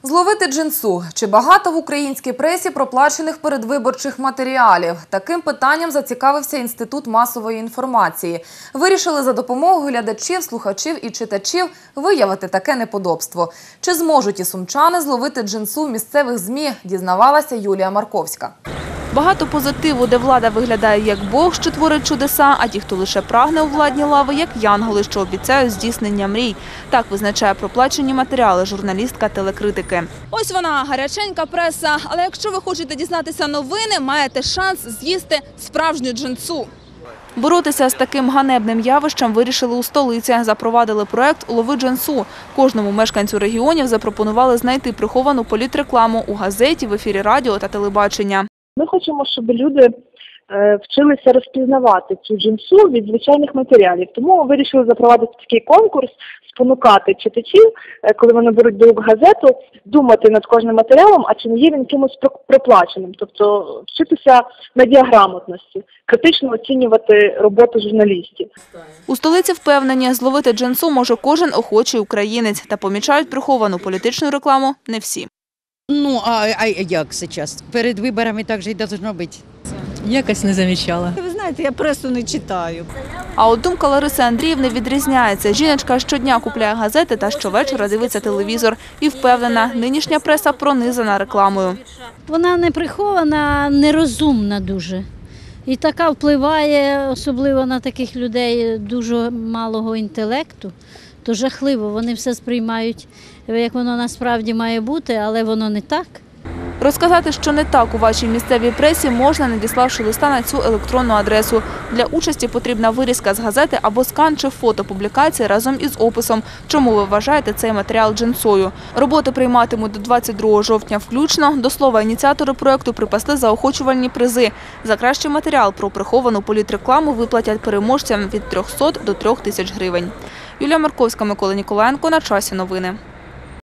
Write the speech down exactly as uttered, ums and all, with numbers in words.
Зловити джинсу. Чи багато в українській пресі проплачених передвиборчих матеріалів? Таким питанням зацікавився Інститут масової інформації. Вирішили за допомогою глядачів, слухачів і читачів виявити таке неподобство. Чи зможуть і сумчани зловити джинсу в місцевих ЗМІ, дізнавалася Юлія Марковська. Багато позитиву, де влада виглядає як Бог, що творить чудеса, а ті, хто лише прагне у владні лави, як янголи, що обіцяють здійснення мрій. Так визначає проплачені матеріали журналістка телекритики. Ось вона, гаряченька преса. Але якщо ви хочете дізнатися новини, маєте шанс з'їсти справжню джинсу. Боротися з таким ганебним явищем вирішили у столиці. Запровадили проект «Лови джинсу». Кожному мешканцю регіонів запропонували знайти приховану політрекламу у газеті, в ефірі радіо та телебачення. Ми хочемо, щоб люди вчилися розпізнавати цю джинсу від звичайних матеріалів. Тому ми вирішили запровадити такий конкурс, спонукати читачів, коли вони беруть до рук газету, думати над кожним матеріалом, а чи не є він кимось проплаченим. Тобто вчитися медіаграмотності, критично оцінювати роботу журналістів. У столиці впевнені, зловити джинсу може кожен охочий українець. Та помічають приховану політичну рекламу не всі. Ну, а, а як зараз? Перед виборами так же й должно бути. Якось не замічала. Ви знаєте, я пресу не читаю. А от думка Лариси Андріївни відрізняється. Жіночка щодня купляє газети та щовечора дивиться телевізор. І впевнена, нинішня преса пронизана рекламою. Вона не прихована, нерозумна дуже. І така впливає, особливо на таких людей дуже малого інтелекту. То жахливо, вони все сприймають, як воно насправді має бути, але воно не так. Розказати, що не так у вашій місцевій пресі, можна, надіславши листа на цю електронну адресу. Для участі потрібна вирізка з газети або скан чи фото публікації разом із описом, чому ви вважаєте цей матеріал джинсою. Роботи прийматимуть до двадцять другого жовтня включно. До слова, ініціатори проєкту припасли заохочувальні призи. За кращий матеріал про приховану політрекламу виплатять переможцям від трьохсот до трьох тисяч гривень. Юлія Марковська, Микола Ніколаєнко. На часі новини.